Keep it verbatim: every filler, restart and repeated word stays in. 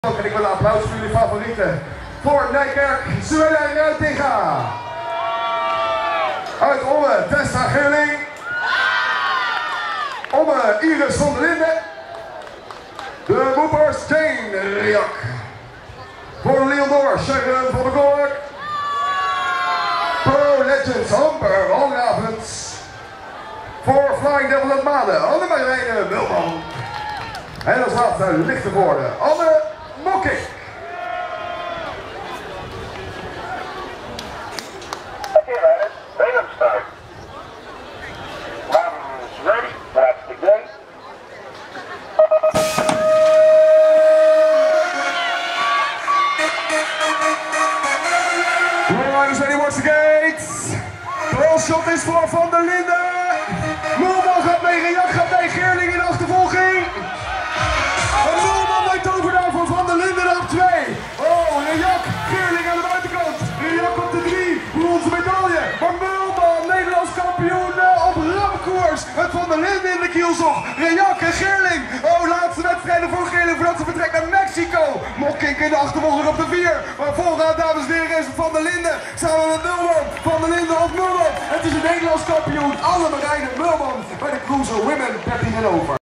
En ik wil een applaus voor jullie favorieten. Voor Nijkerk, Zweden Ruitinga. Uit Omme, Tessa Geerling. Omme, Iris van der Linden. De Boepers, Jane Riak. Voor Leondor, Sharon van der Kolk. Pro Legends, Amber Walravens. Voor Flying Devil en Maden, Anne-Marijne Mulman. En als laatste Lichtenvoorde, Anne Mokking. Okay, riders, bring them start. Robin is ready, watch the gate. Riders ready, watch the gates. De shot is voor Van der Linden. Mulman gaat mee, Riak gaat mee, Geerling in de achtervolging. En Mulman lijkt over daar voor Van der Linden op twee. Oh, Riak, Geerling aan de buitenkant. Riak op de drie, bronzen medaille. Maar Mulman, Nederlands kampioen uh, op ramkoers. Het Van der Linden in de kielzog. Riak en Geerling. Oh, laatste wedstrijden voor Geerling voordat ze vertrekt naar Mexico. Mokkink in de achtervolging op de vier. Maar vooraan, dames en heren, is het Van der Linden. Samen met Mulman. Van der Linden op Mulman. Het is een Nederlands kampioen. Anne-Marijne Mulman bij de Cruiser Women dertien en over.